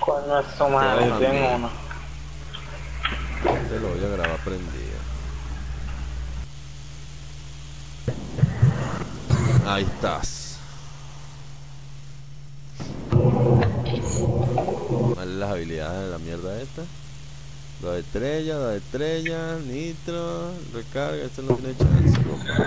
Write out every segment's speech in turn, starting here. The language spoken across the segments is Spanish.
Coño, eso Te madre, vas a estoy en mí. uno. Te lo voy a grabar prendido. Ahí estás. Vale las habilidades de la mierda esta. Da estrella, nitro, recarga, este no tiene chance, papá.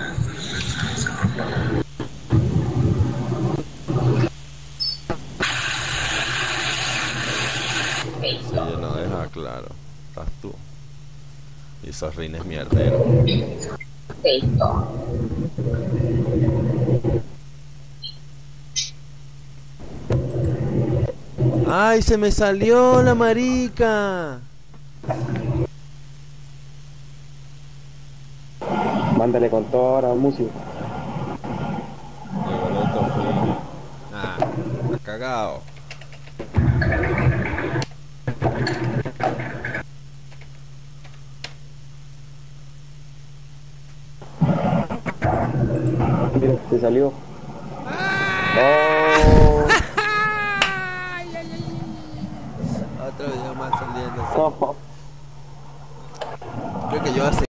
Se llenó, deja claro. Estás tú. Y esos rines mierderos. ¡Ay, se me salió la marica! Mándale con toda la música. Llegó el autofill. Ah, está cagado. Mira, se salió. Oh, Otro video más saliéndose. oh, Creo que yo voy a seguir